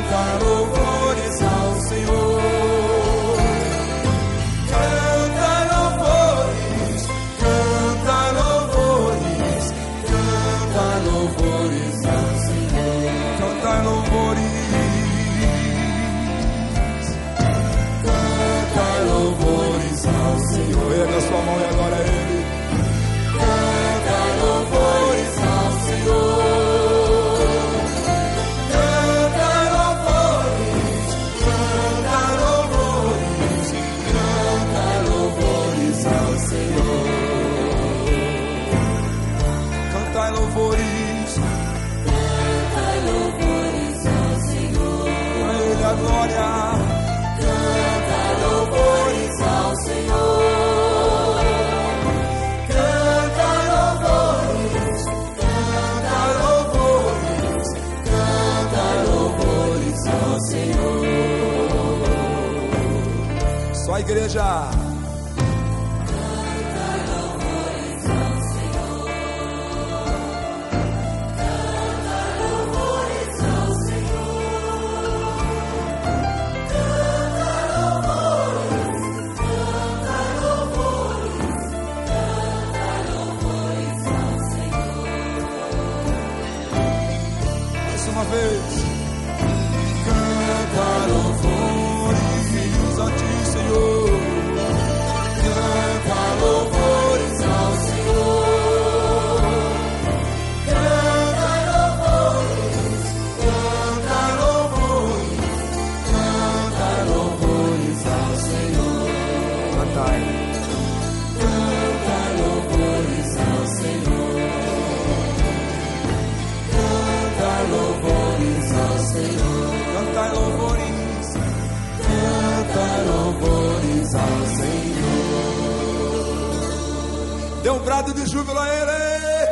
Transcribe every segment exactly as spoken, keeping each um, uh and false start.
Canta louvores ao Senhor. Canta louvores, canta louvores, canta louvores ao Senhor. Canta louvores, canta louvores ao Senhor. Erga sua mão e agora é Ele. Canta louvores ao Senhor. Cantai louvores, cantai louvores ao Senhor. A Ele a glória. Cantai louvores ao Senhor. Cantai louvores, cantai louvores, cantai louvores ao Senhor. Só a igreja. Uma vez, canta louvores a ti, Senhor. Canta louvores ao Senhor. Canta louvores, canta louvores, canta louvores ao Senhor. Cantai, canta louvores ao Senhor. Canta louvores ao Senhor. Cantai louvores, cantai louvores ao Senhor. Dê um brado de júbilo a Ele.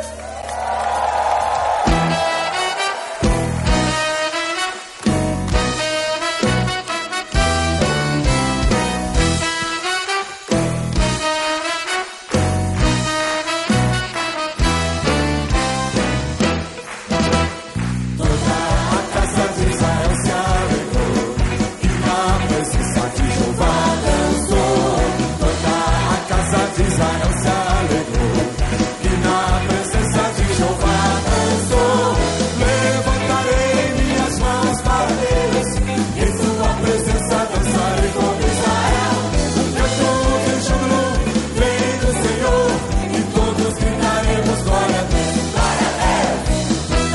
Israel se alegrou, e na presença de Jeová dançou. Levantarei minhas mãos para Deus, em sua presença dançarei como Israel. Canto de júbilo vem do Senhor, e todos gritaremos glória a Deus, glória a Deus.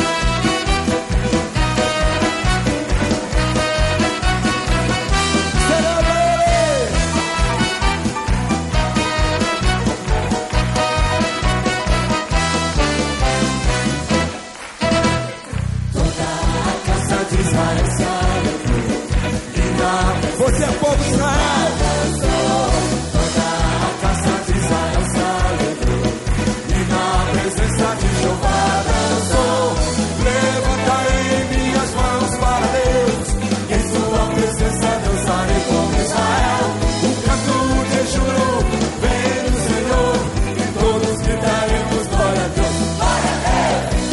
Você é povo de Israel. Toda a casa de Israel se alegrou, e na presença de Jeová dançou. Levantarei minhas mãos para Deus, em sua presença dançarei como Israel. Um canto de júbilo vem do Senhor, e todos gritaremos glória a Deus, glória a Deus.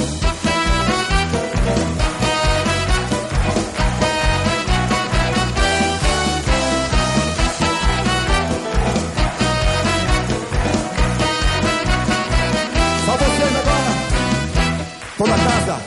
Só vocês agora. Toda a casa.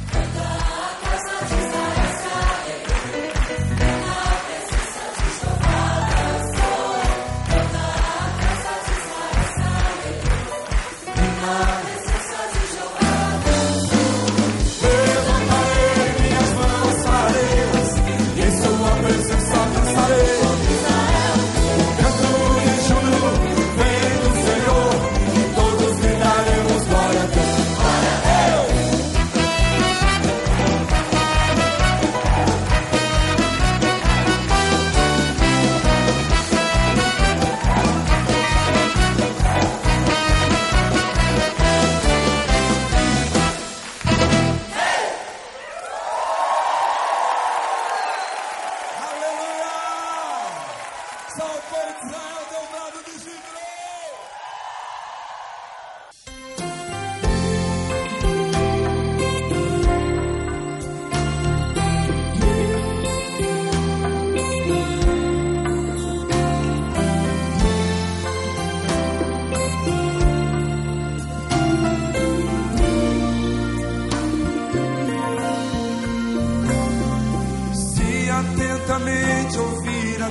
Levantarei minhas mãos para Deus, em sua presença dançarei. Um canto de júbilo vem do Senhor, e todos gritaremos glória a Deus, glória a Deus.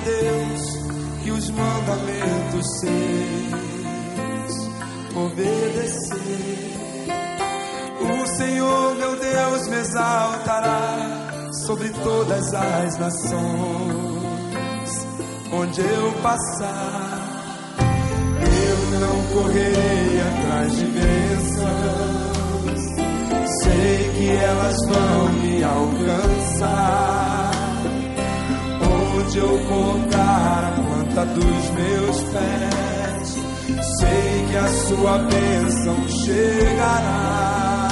Deus e os mandamentos seus obedecer. O Senhor meu Deus me exaltará sobre todas as nações. Onde eu passar, eu não correrei atrás de bênçãos. Sei que elas vão me alcançar. Onde eu colocar a planta dos meus pés, sei que a sua bênção chegará.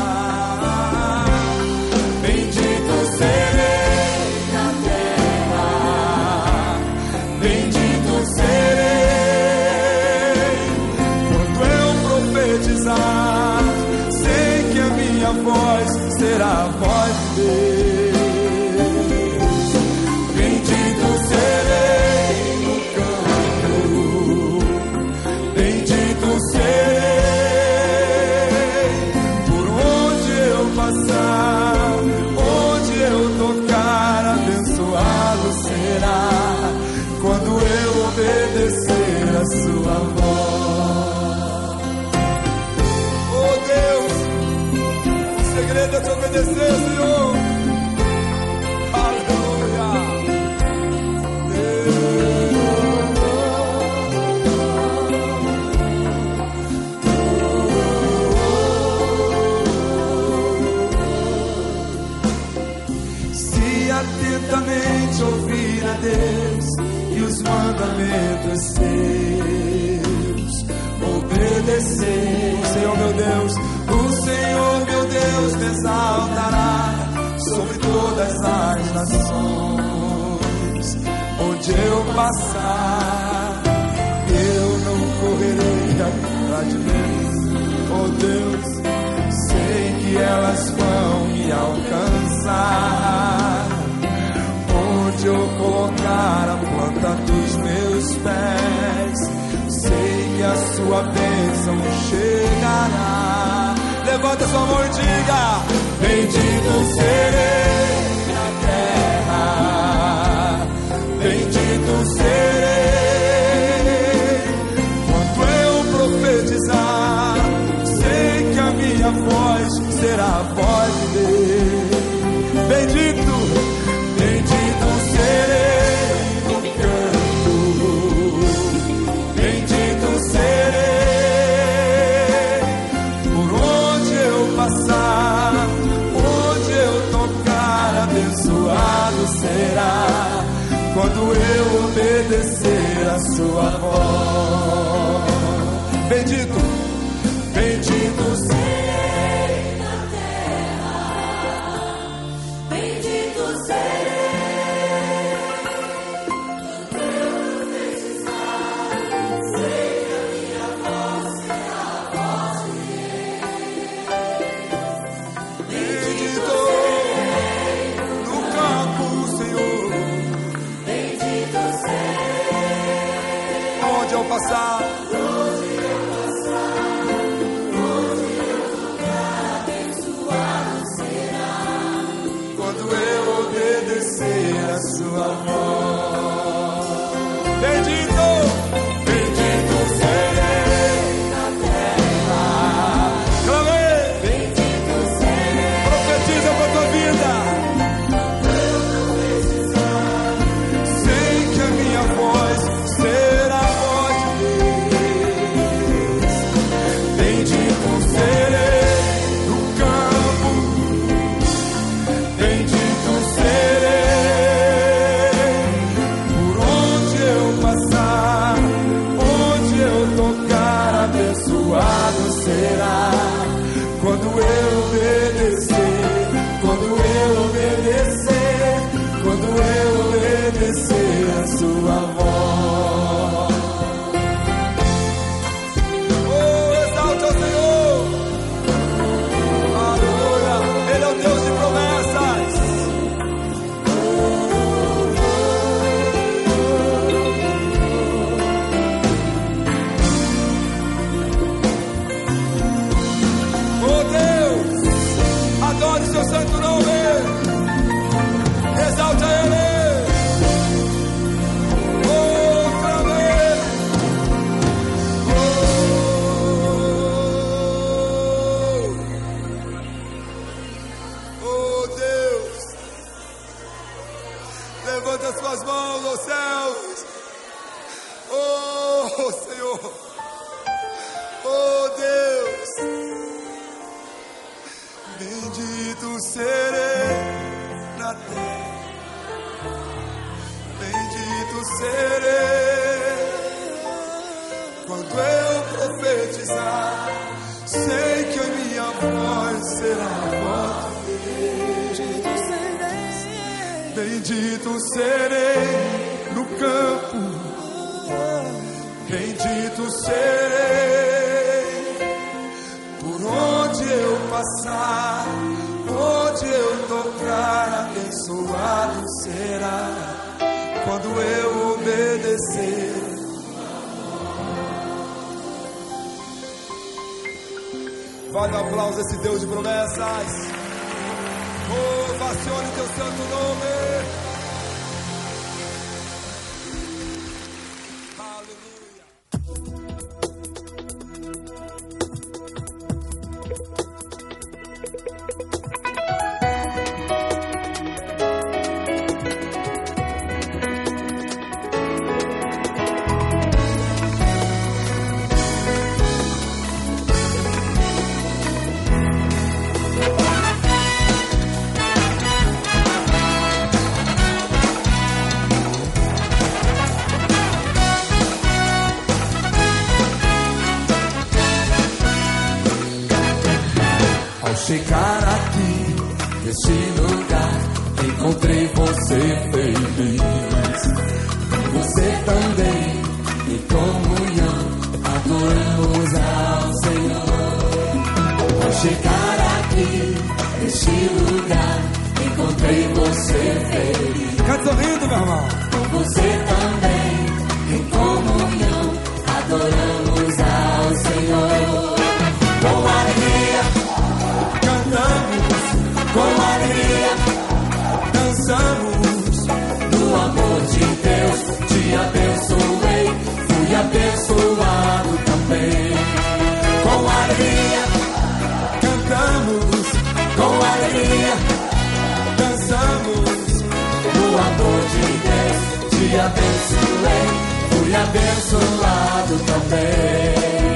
Bendito serei na terra, bendito serei quando eu profetizar. Sei que a minha voz será a voz de Deus. Bendito serei no campo, bendito serei por onde eu passar. Onde eu tocar, abençoado será quando eu obedecer a sua voz. Oh Deus, o segredo é te obedecer, Senhor. Aleluia. Se atentamente ouvir a Deus e os mandamentos seus obedecer, Senhor meu Deus, o Senhor meu Deus me exaltará sobre todas as nações. Onde eu passar, eu não correrei atrás de bênçãos. Oh Deus, sei que elas vão me alcançar. Onde eu colocar a planta dos meus pés, sei que a sua bênção chegará. Levanta sua mão e diga: bendito serei na terra, bendito serei quando eu profetizar. Sei que a minha voz será a voz de Deus. Bendito, bendito serei no campo, bendito serei por onde eu passar. Onde eu tocar, abençoado será quando eu obedecer a sua voz. Bendito, bendito serei na terra, bendito serei quando eu profetizar. Sei que a minha voz será a voz de Deus. Bendito serei no campo, Senhor. Bendito serei onde eu passar. A sua voz. Bendito, bendito serei na terra. Clame, bendito serei. Profetiza para a tua vida. Eu profetizar. Sei que a minha voz será a voz de Deus. Bendito serei no campo. Bendito serei será quando eu obedecer, quando eu obedecer, quando eu obedecer a sua voz. Oh, exalte ao Senhor. Aleluia. Ele é o Deus de promessas. Adore seu santo nome, exalte a Ele. Oh Bendito serei na terra, bendito serei quando eu profetizar. Sei que a minha voz será a voz. Bendito serei no campo, bendito serei por onde eu passar, onde eu tocar, abençoado será quando eu obedecer. Vale um aplauso a esse Deus de promessas. Ovacione teu santo nome. Chegar aqui, nesse lugar, encontrei você feliz. Você também, em comunhão, adoramos ao Senhor. Ao chegar aqui, nesse lugar, encontrei você feliz. Fica sorrindo, meu irmão. Você também, em comunhão, adoramos ao Senhor. Com alegria cantamos, com alegria dançamos, no amor de Deus te abençoei, fui abençoado também. Com alegria cantamos, com alegria dançamos, no amor de Deus te abençoei, fui abençoado também.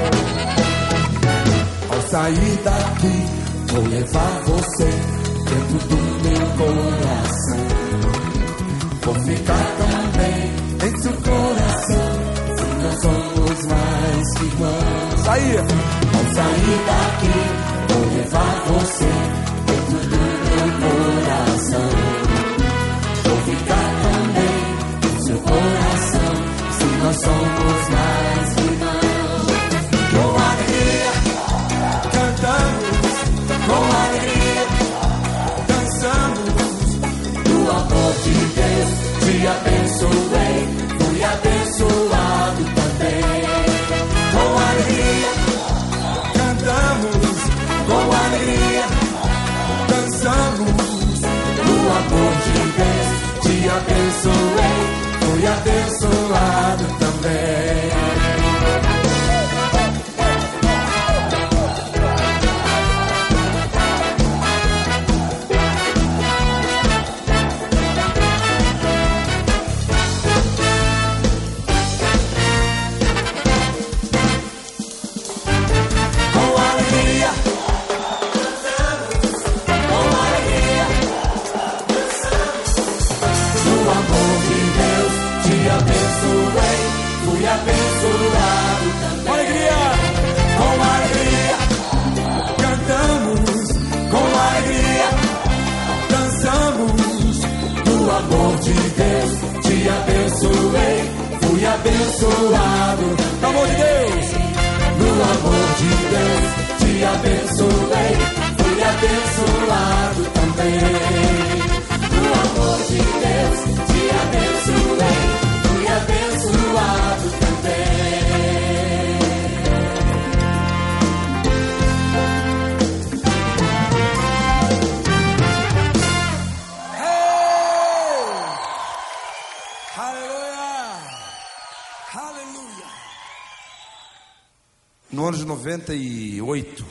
Ao sair daqui vou levar você dentro do meu coração. Vou ficar também em seu coração, se nós somos mais que irmãos. Aí. Ao sair daqui, vou levar você dentro do meu coração. Vou ficar também em seu coração, se nós somos mais que irmãos. Com alegria cantamos, com alegria dançamos, no amor de Deus te abençoei, fui abençoado também. Com alegria cantamos, com alegria dançamos, no amor de Deus te abençoei, fui abençoado também. Abençoado, no amor de Deus, no amor de Deus, te abençoei, fui abençoado também. No amor de Deus, te abençoei, fui abençoado também. Hey! Aleluia! Aleluia! No ano de noventa e oito,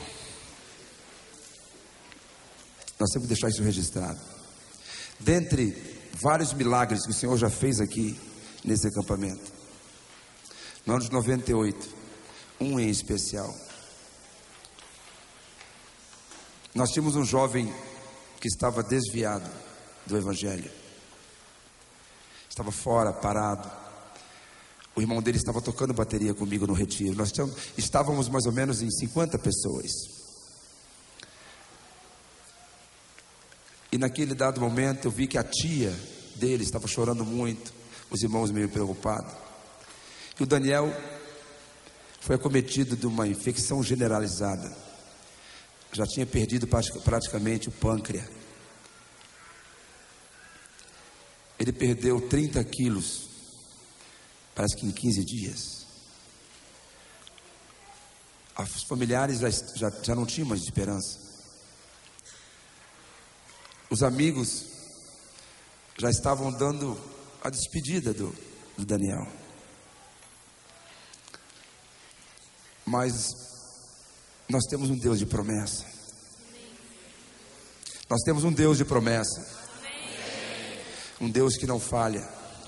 nós temos que deixar isso registrado. Dentre vários milagres que o Senhor já fez aqui nesse acampamento, no ano de noventa e oito, um em especial. Nós tínhamos um jovem que estava desviado do Evangelho, estava fora, parado. O irmão dele estava tocando bateria comigo no retiro. Nós estávamos mais ou menos em cinquenta pessoas. E naquele dado momento eu vi que a tia dele estava chorando muito, os irmãos meio preocupados. E o Daniel foi acometido de uma infecção generalizada. Já tinha perdido praticamente o pâncreas. Ele perdeu trinta quilos, parece que em quinze dias. Os familiares já, já, já não tinham mais esperança. Os amigos já estavam dando a despedida do, do Daniel. Mas nós temos um Deus de promessa. Nós temos um Deus de promessa. Um Deus que não falha.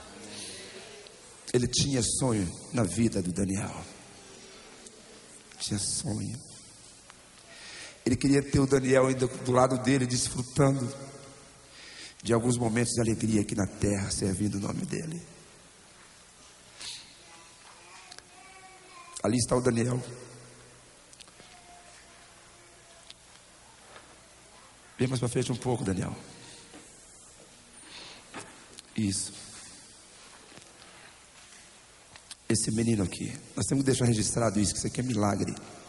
Ele tinha sonho na vida do Daniel. Tinha sonho. Ele queria ter o Daniel ainda do lado dele, desfrutando de alguns momentos de alegria aqui na terra, servindo o nome dele. Ali está o Daniel. Vem mais para frente um pouco, Daniel. Isso. Esse menino aqui, nós temos que deixar registrado isso, que isso aqui é milagre.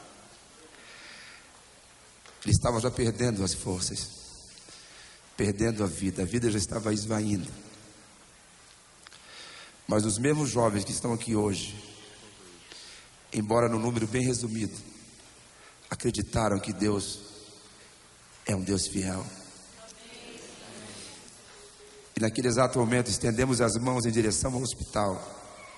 Ele estava já perdendo as forças, perdendo a vida, a vida já estava esvaindo. Mas os mesmos jovens que estão aqui hoje, embora no número bem resumido, acreditaram que Deus é um Deus fiel. E naquele exato momento estendemos as mãos em direção ao hospital.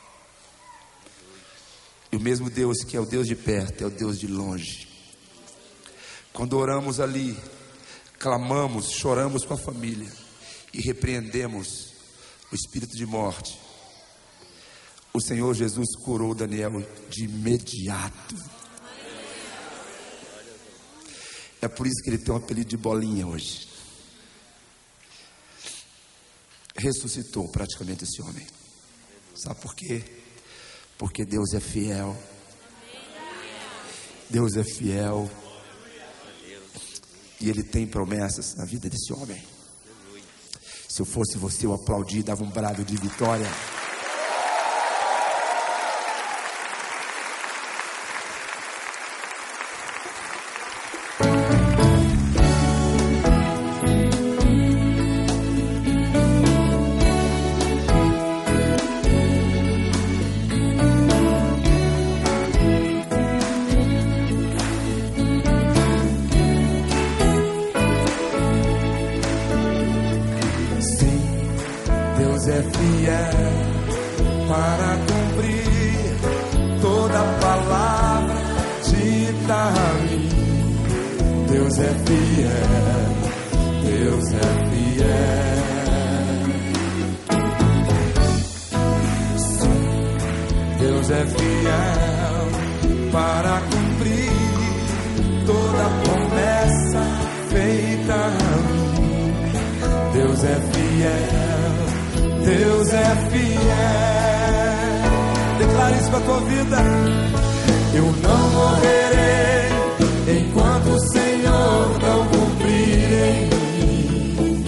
E o mesmo Deus que é o Deus de perto, é o Deus de longe. Quando oramos ali, clamamos, choramos com a família e repreendemos o espírito de morte, o Senhor Jesus curou Daniel de imediato. É por isso que ele tem um apelido de bolinha hoje. Ressuscitou praticamente esse homem. Sabe por quê? Porque Deus é fiel. Deus é fiel. E Ele tem promessas na vida desse homem. Se eu fosse você, eu aplaudi, dava um brado de vitória. Deus é fiel para cumprir toda palavra dita a mim. Deus é fiel, Deus é fiel. Sim, Deus é fiel para cumprir toda promessa feita a mim. Deus é fiel, Deus é fiel. Declare isso para a tua vida. Eu não morrerei enquanto o Senhor não cumprir em mim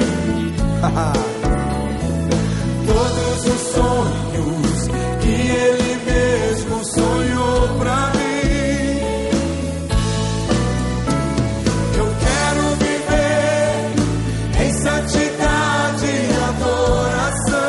todos os sonhos que Ele mesmo sonhou para mim. Eu quero viver em santidade e adoração,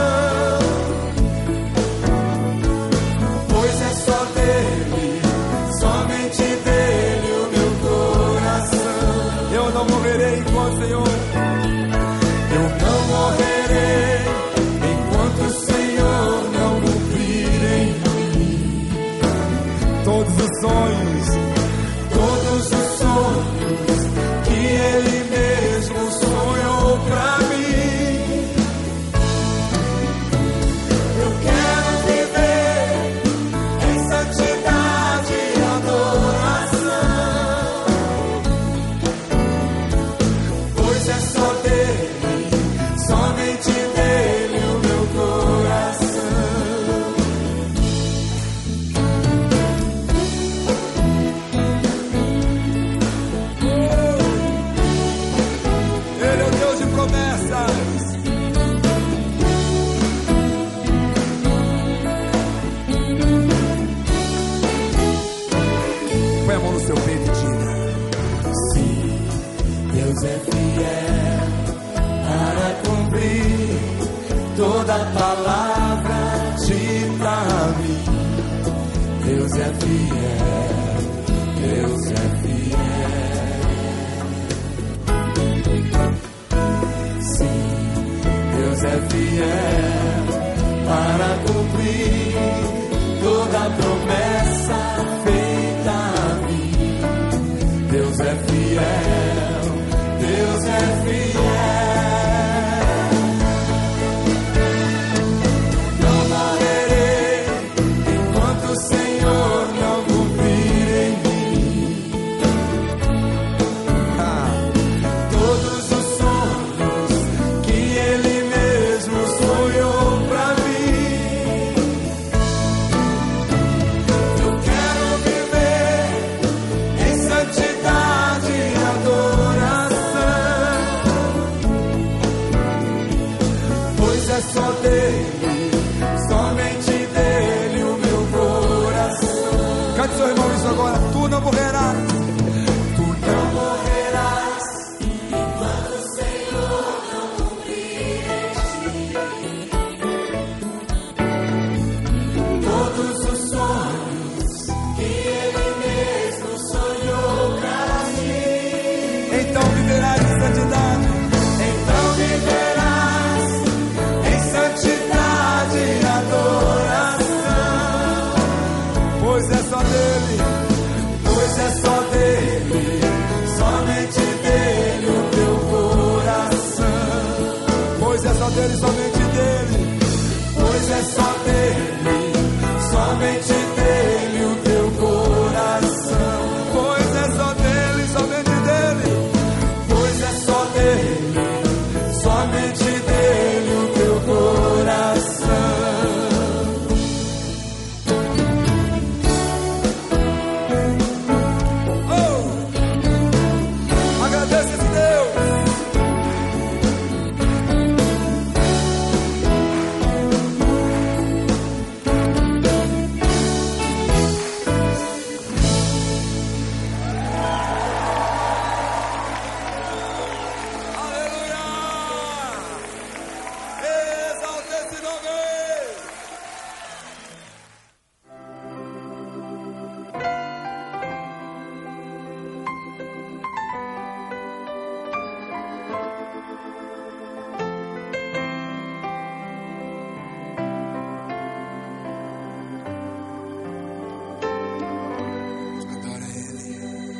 pois é só dele, somente dele o meu coração. Eu não morrerei enquanto o Senhor, eu não morrerei enquanto o Senhor não cumprir em mim todos os sonhos, todos os sonhos que Ele mesmo sonhou pra mim. Eu quero viver em santidade e adoração, Deus é fiel para cumprir toda palavra dita a mim. Deus é fiel, Deus é fiel. Sim, Deus é fiel para cumprir toda promessa feita a mim. Deus é fiel, Deus é fiel. Não morrerei enquanto o Senhor não cumprir em mim ah, todos os sonhos que Ele mesmo sonhou pra mim. Eu quero viver em santidade e adoração, pois é só dele, somente dele o meu coração. Cante seu irmão isso agora. Tu não morrerás. Tu não morrerás enquanto o Senhor não cumprir em ti todos os sonhos que Ele mesmo sonhou pra mim. Então viverás em santidade. Então viverás em santidade e adoração, Pois é só dele. pois é só dele, somente dele o teu coração. Pois é só dele, somente dele. Pois é só dele, somente dele o teu coração. Pois é só dele, somente dele. Pois é só dele, somente dele o teu coração. Oh! Agradeça esse Deus. Aleluia! Exalta esse nome! Adora Ele.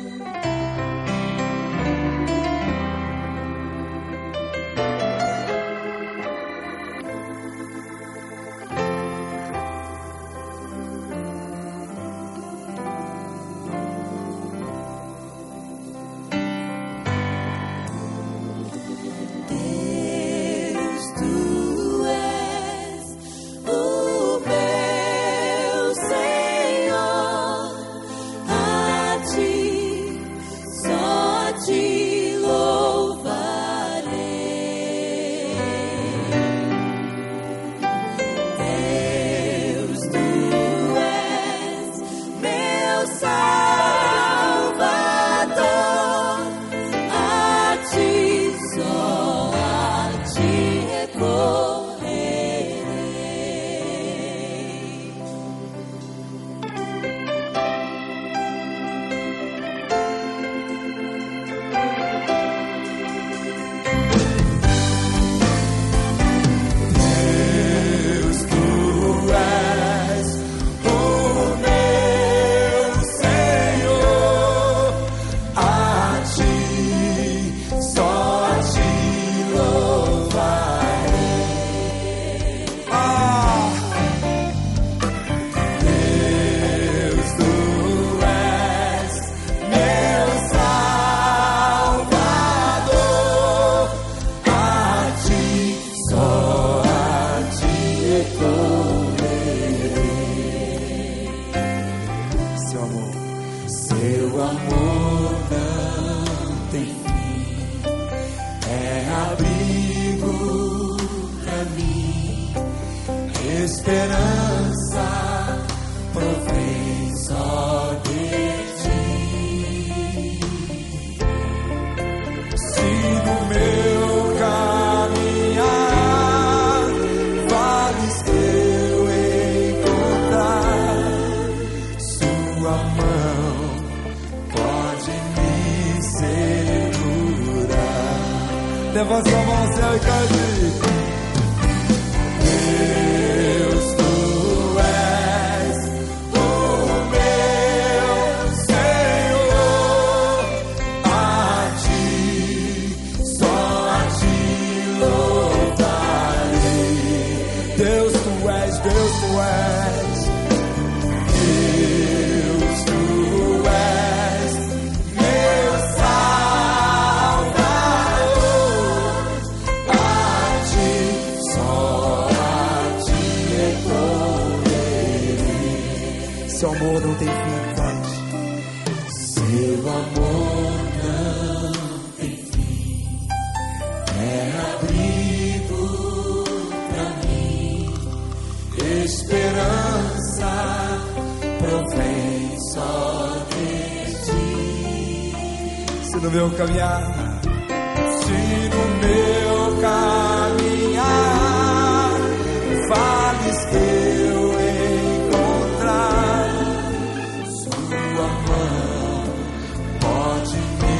Deus, tu és o meu Senhor, a ti, só a ti louvarei. Deus, tu és meu Salvador, a ti, só a ti recorrerei. Deus, tu és o meu Senhor, a ti, só a ti louvarei. Ah! Deus, tu és meu Salvador, a ti, só a ti recorrerei. Seu amor. Seu amor não tem fim, é abrigo pra mim, esperança provém só de ti. Se no meu caminhar vales eu encontrar, sua mão pode me segurar. Levanta sua mão ao céu e cante. Deus, tu és o meu Senhor, a ti, só a ti louvarei. Deus, tu és, Deus, tu és, Deus, tu és meu Salvador, a ti, só a ti recorrerei. Seu amor não tem fim, cante. Seu amor não tem fim, é abrigo pra mim, esperança provém só de ti. Se no meu caminhar, se no meu caminhar vales eu encontrar, sua mão pode me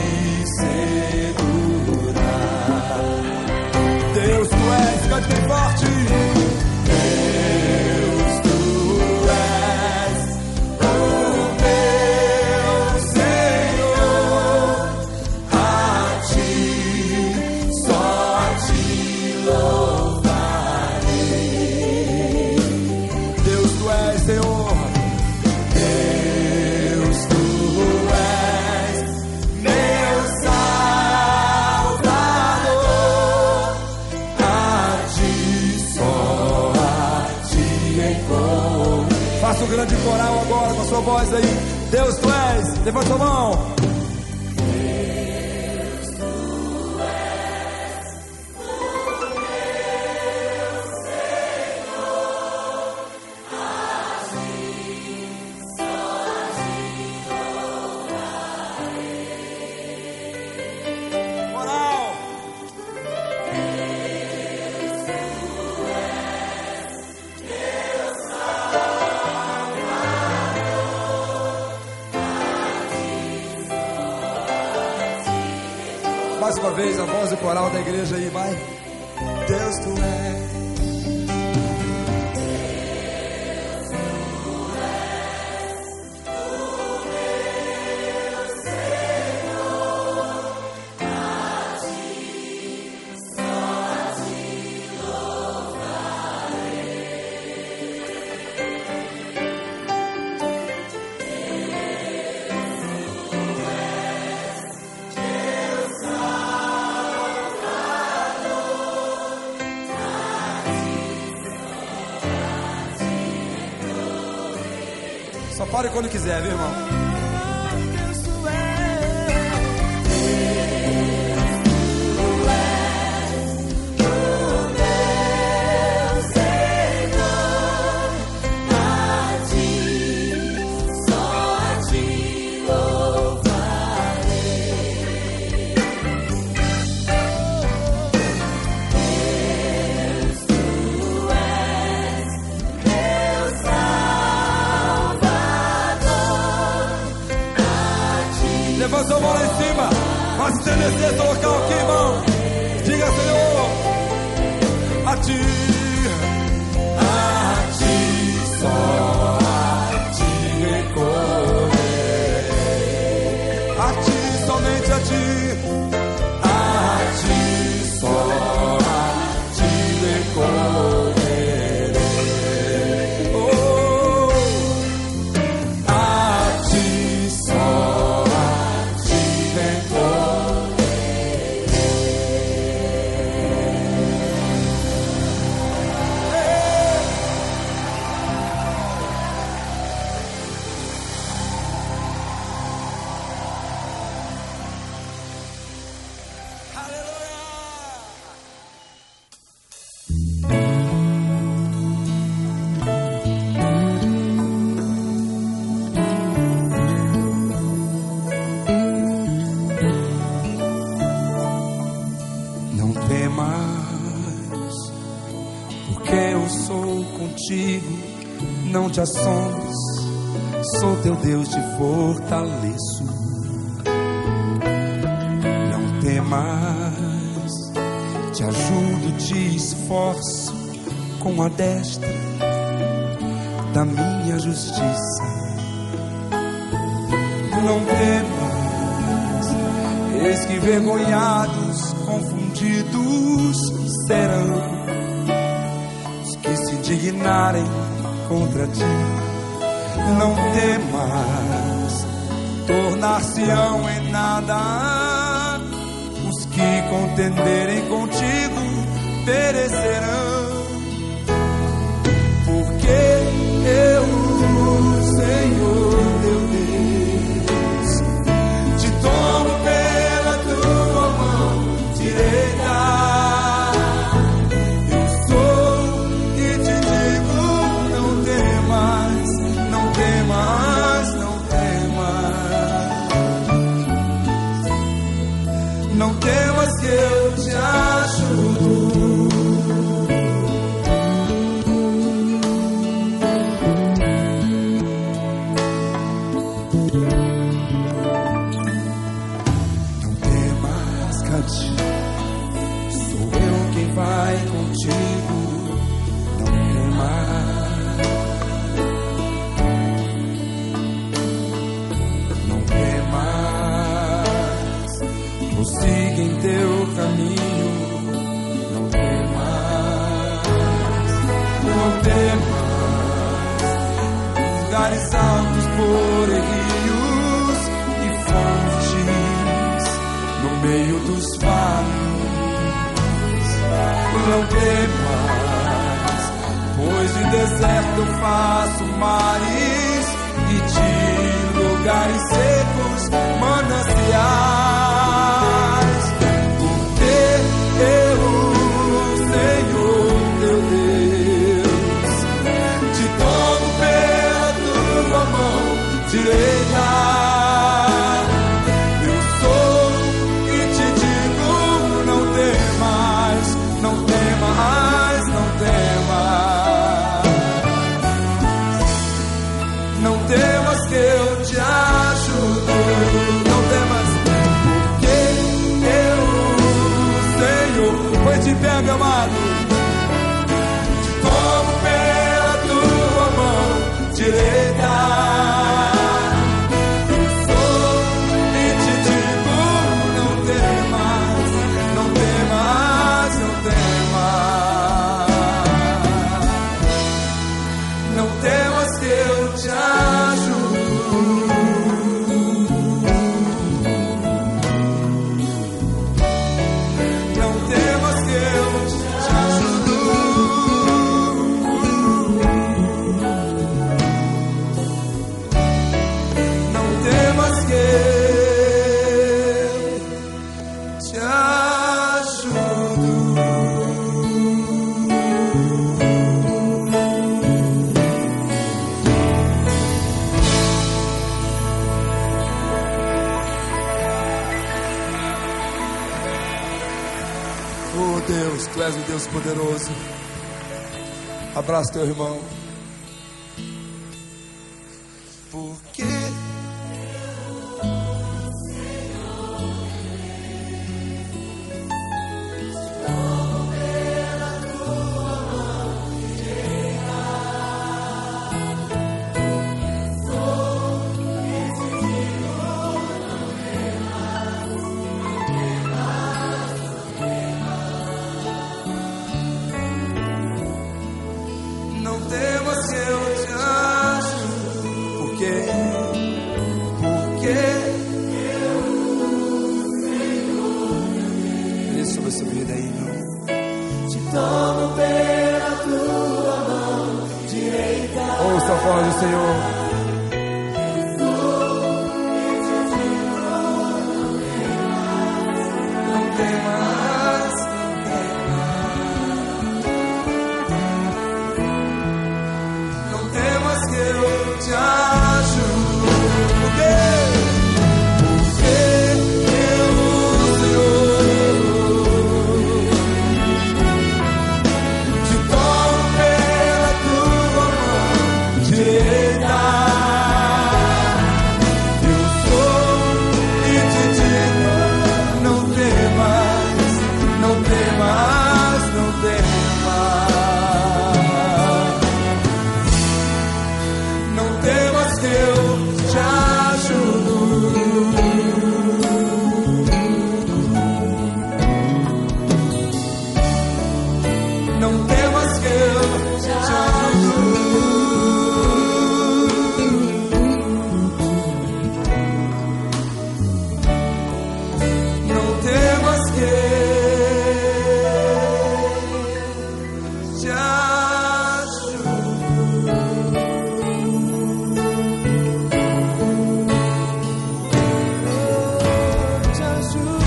segurar. Deus, tu és, cante bem forte. Deus, tu és o meu Senhor, a ti, só a ti louvarei. Deus, tu és, Senhor. Deus, tu és meu Salvador, a ti, só a ti recorro. Faça um grande coral agora com a sua voz aí. Deus, tu és, levanta sua mão. Coral. Mais uma vez a voz do coral da igreja aí, vai. Deus, tu és. Só pare quando quiser, viu, irmão? Levanta a mão lá em cima. Vai se estremecer esse local aqui, irmão. Diga, Senhor, a ti, a ti, só a ti recorrerei. A ti, somente a ti. A ti, só a ti recorrerei. Oh, a ti, só eu sou contigo, não te assombres, sou teu Deus, te fortaleço. Não temas, te ajudo, te esforço com a destra da minha justiça. Não temas, eis que vergonhados, confundidos serão os que se indignarem contra ti. Não temas, tornar-se-ão em nada os que contenderem contigo, perecerão. Porque eu, Senhor teu Deus, te tomo pela tua mão direita. Eu sou e te digo, não temas, não temas, não temas. Não temas que eu te ajudo. Sou eu quem vai contigo, não temas, não temas, prossiga em teu caminho, não temas, não temas, lugares altos por rios e fontes, no meio dos vales. Não temas, pois de deserto eu faço mares e de lugares secos mananciais. Porque eu, Senhor teu Deus, te tomo pela tua mão direita. Não temas que eu te ajudo. Não temas, porque eu, Senhor, foi de pé, meu amado, te tomo pela tua mão direita. Eu sou e te digo, não temas, não temas, não temas. Não temas que eu te ajudo. Não temas que eu te ajudo. Não temas que eu te ajudo. Oh Deus, tu és o Deus poderoso. Abraça teu irmão. Porque não temas que eu te ajudo. Porque, porque eu, Senhor, isso sobre essa vida aí, não. Te tomo pela tua mão direita. Ouça a voz do Senhor. Não temas, não temas que eu te ajudo. Porque, porque eu, Senhor, te tomo pela Não temas, não temas, não temas que eu te ajudo. Não temas que eu te ajudo. Não temas que te ajudo. Te ajudo.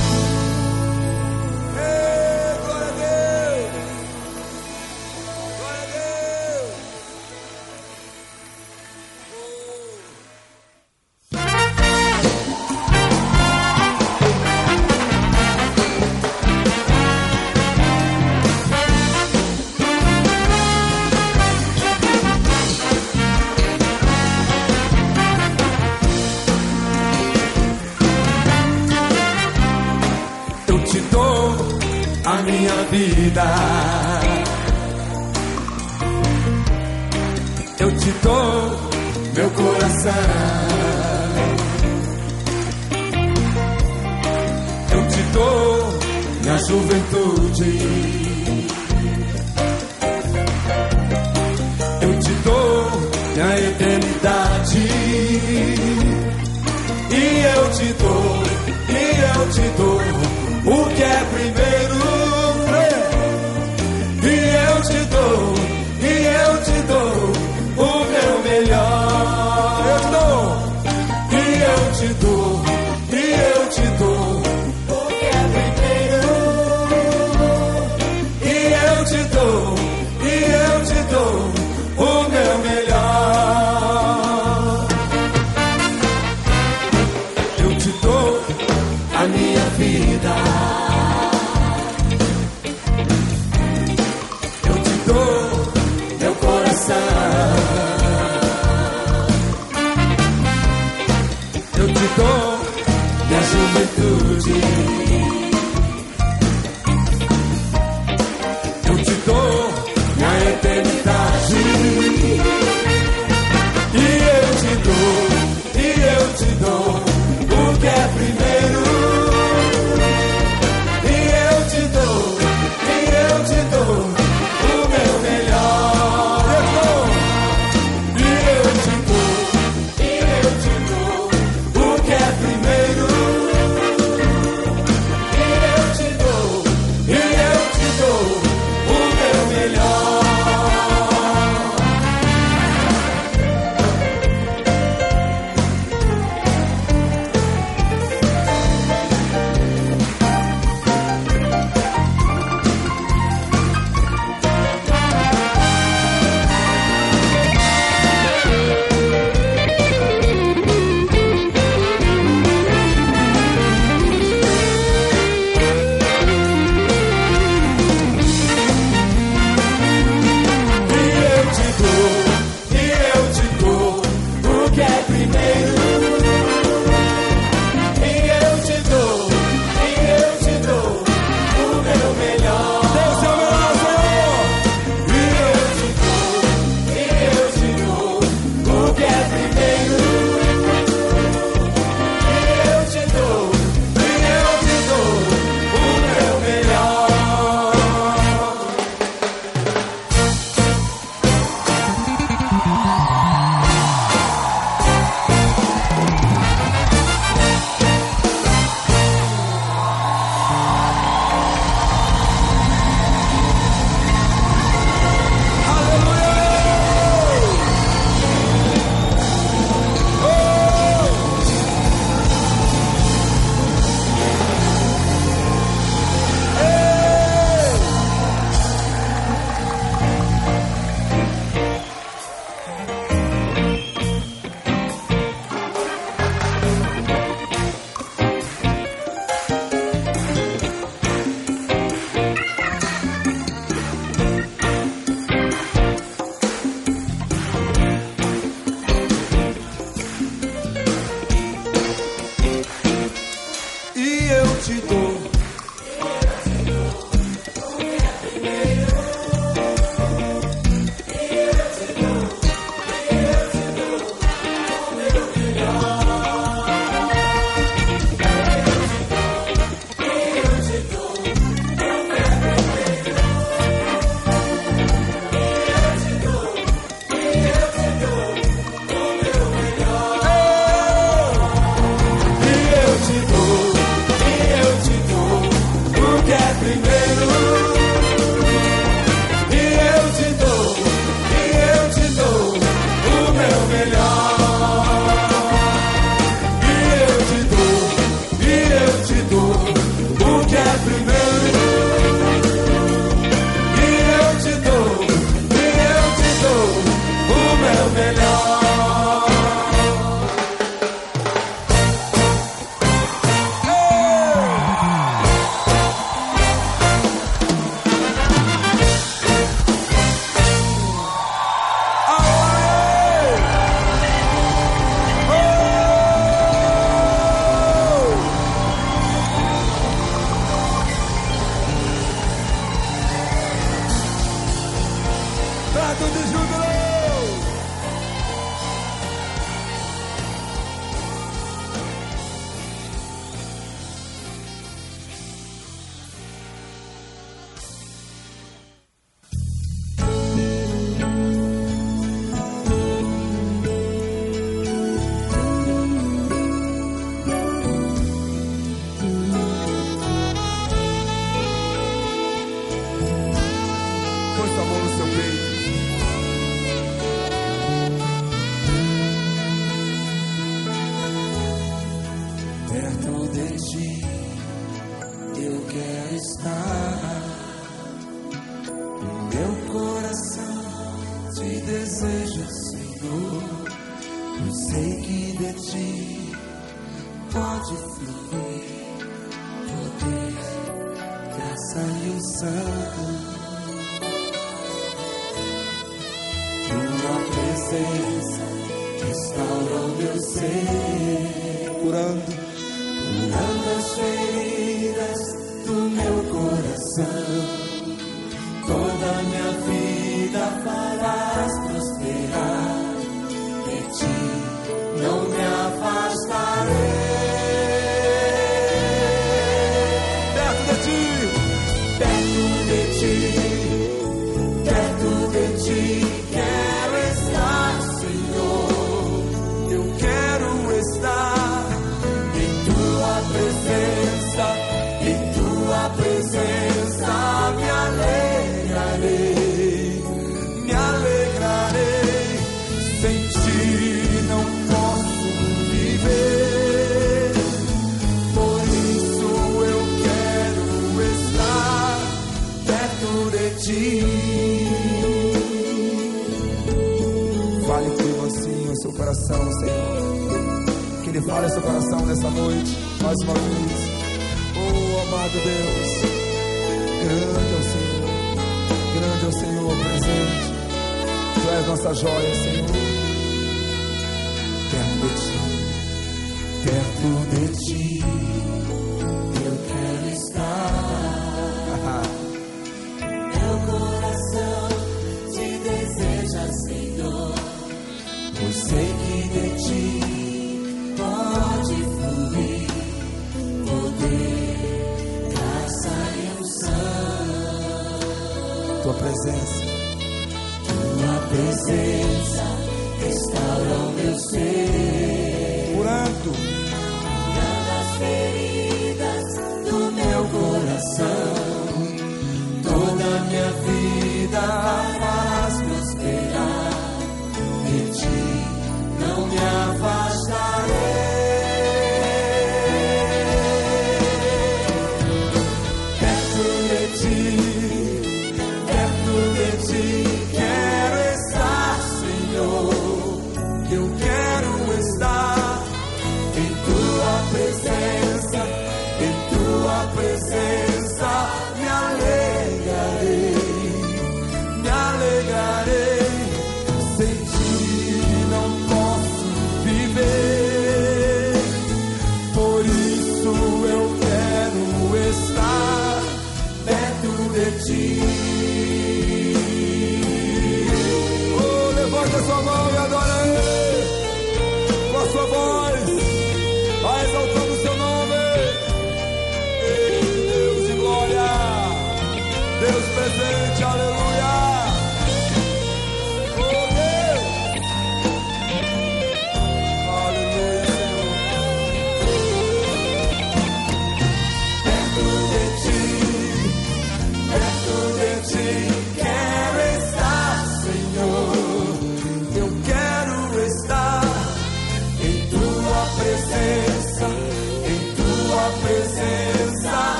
Ei, glória a Deus. Glória a Deus. Eu te dou a minha vida. Eu te dou meu coração. Eu te dou minha juventude. Eu te dou minha eternidade. E eu te dou, e eu te dou o que é primeiro. E eu te dou, e eu te dou o meu melhor. Eu te dou, e eu te dou, e eu te dou o que é primeiro. E eu te dou, e eu te dou o meu melhor. Eu te dou a minha vida. Eu te dou meu coração. Eu te dou minha juventude. Eu te dou minha eternidade. E eu te dou, e eu te dou o que é primeiro. E eu te dou, e eu te dou o meu melhor. Eu dou, e eu te dou, e eu te dou o que é primeiro. E primeiro. E eu te dou, e eu te dou o meu melhor. E eu te dou, e eu te dou o que é primeiro. E eu te dou, e eu te dou o meu melhor.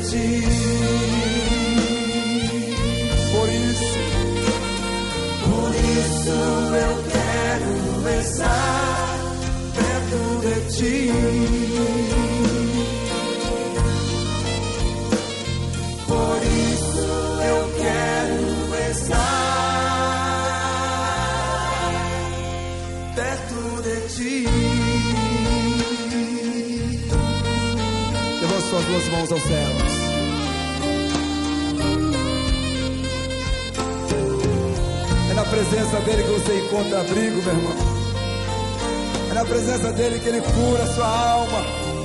ti. Por isso, por isso eu quero estar perto de ti. Por isso eu quero estar perto de ti. Levanta suas duas mãos aos céus. É na presença dele que você encontra abrigo, meu irmão. É na presença dele que ele cura a sua alma.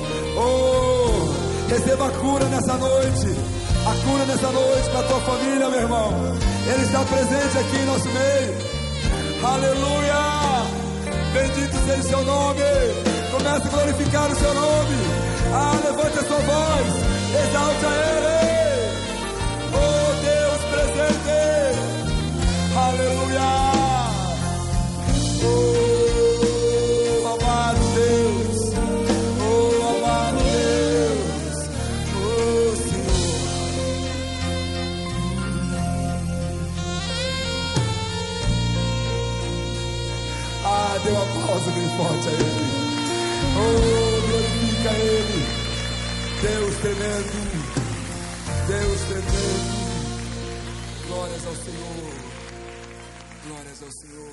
Oh, receba a cura nessa noite. A cura nessa noite para a tua família, meu irmão. Ele está presente aqui em nosso meio. Aleluia. Bendito seja o seu nome. Comece a glorificar o seu nome. Ah, levante a sua voz. Exalte a ele. Oh, Deus presente. Aleluia. Oh, amado Deus. Oh, amado Deus. Oh, Senhor. Ah, dê uma pausa bem forte a ele. Oh, glorifica ele. Deus tremendo. Deus tremendo. Glórias ao Senhor. Glórias ao Senhor.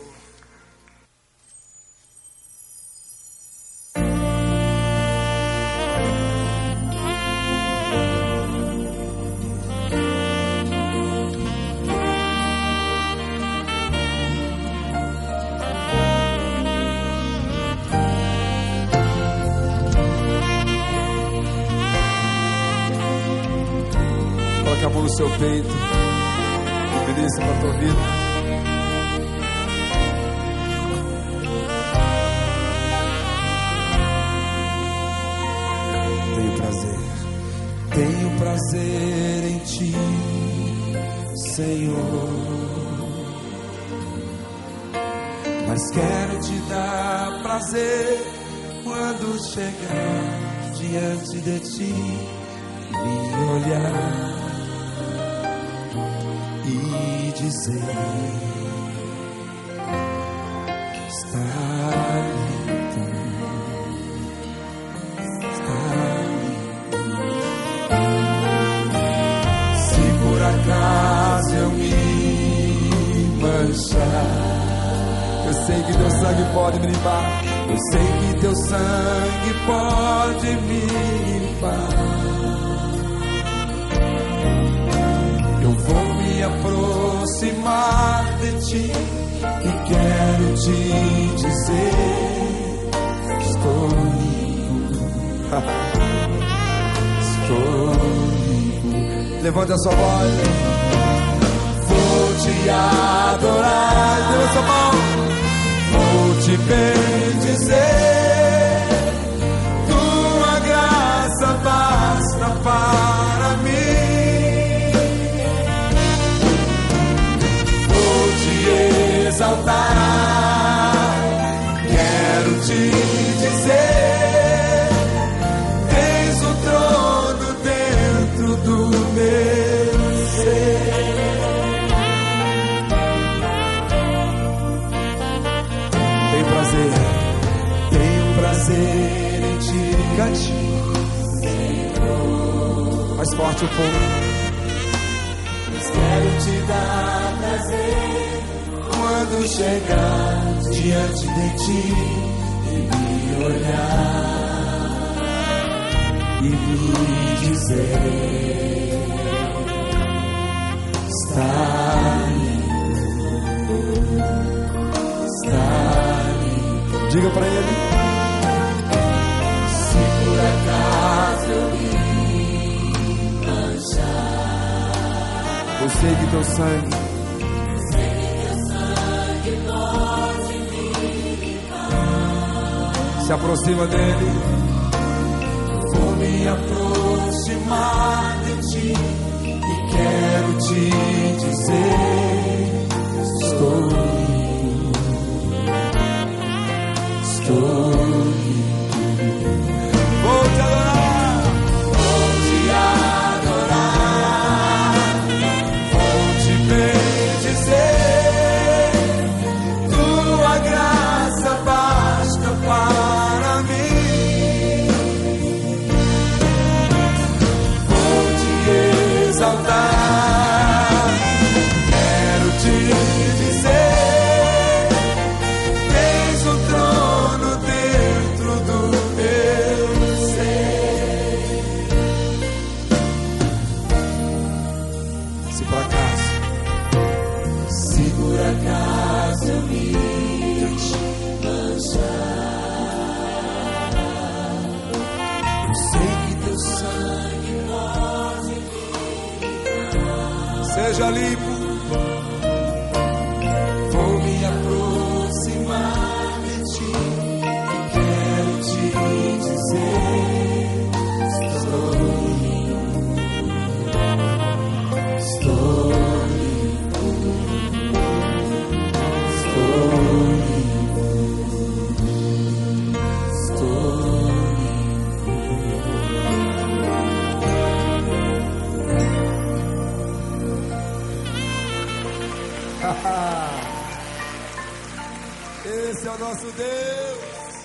Coloque a mão no seu peito. Ministra para a tua vida. Tenho prazer em ti, Senhor, mas quero te dar prazer quando chegar diante de ti, me olhar e dizer: está lindo, está acaso eu me manchar, eu sei que teu sangue pode me limpar, eu sei que teu sangue pode me limpar. Eu vou me aproximar de ti e quero te dizer: estou limpo, estou limpo. Levante a sua voz. Vou te adorar. Dê a sua mão. Vou te bendizer. Tua graça basta para mim. Vou te exaltar. Quero te dizer: tens o trono dentro do meu ser. Tenho prazer, tenho prazer em ti. Cante, mais forte o fogo. Quero te dar prazer quando chegar diante de ti e me olhar e me dizer: está limpo, está limpo. Diga para ele: se por acaso eu me manchar, eu sei que teu sangue, sei que teu sangue pode me limpar. Se aproxima dele. Vou me aproximar de ti e quero te dizer: estou limpo, estou limpo. Vou te adorar, vou te adorar. exaltar. Quero te dizer, tens um trono dentro do meu ser. Se por acaso, se por acaso eu me manchar, eu sei que teu sangue pode me seja limpo. Vou me aproximar de ti e quero te dizer: estou limpo, estou limpo, estou limpo, estou esse é o nosso Deus.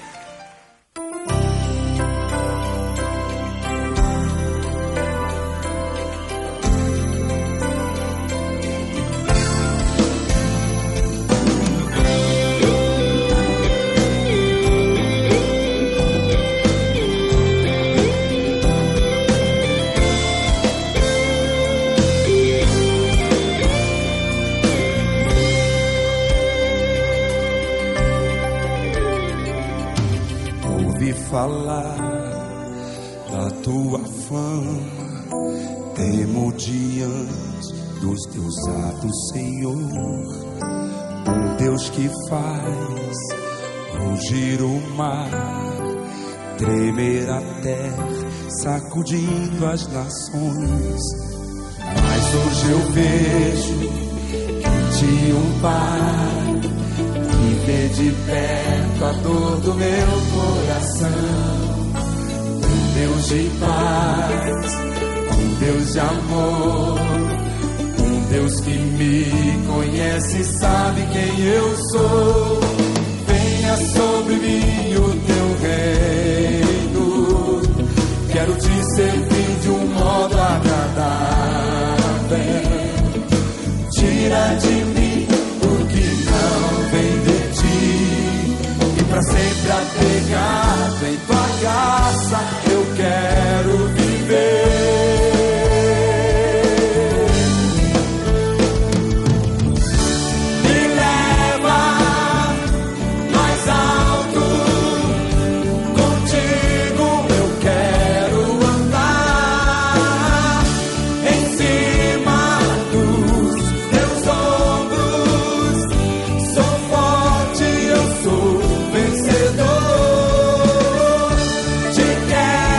Falar da tua fama, temo diante dos teus atos, Senhor. Um Deus que faz rugir o mar, tremer a terra, sacudindo as nações. Mas hoje eu vejo em ti um Pai que vê de perto a dor do meu coração. Um Deus de paz, um Deus de amor, um Deus que me conhece e sabe quem eu sou. Venha sobre mim o teu reino, quero te servir de um modo agradável. Tira de mim o que não vem de ti, e pra sempre apegado em tua graça eu quero viver. Me leva mais alto, contigo eu quero andar, em cima dos teus ombros. Sou forte, eu sou vencedor. Te quero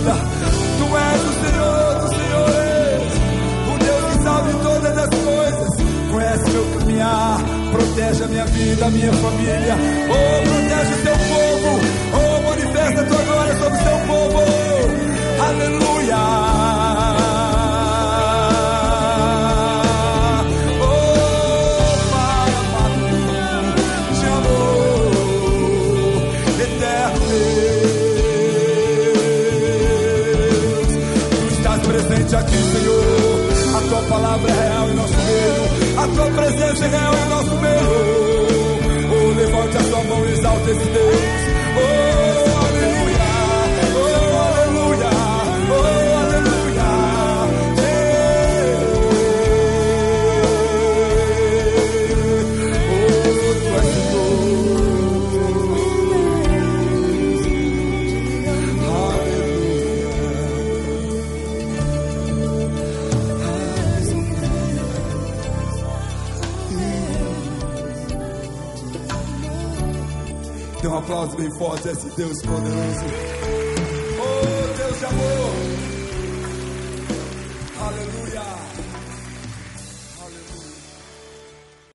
vida. Tu és o Senhor dos senhores, o Deus que sabe todas as coisas, conhece meu caminhar, protege a minha vida, a minha família. Oh, protege o teu povo, oh, manifesta a tua glória sobre o teu povo. Aleluia. Aqui, Senhor, a tua palavra é real em nosso meio, a tua presença é real em nosso meio. Oh, levante a sua mão e exalte esse Deus. Oh, aleluia, oh, aleluia, oh, aleluia. Yeah. Oh, tu és Senhor. Dê um aplauso bem forte a esse Deus poderoso. Oh, Deus de amor. Aleluia.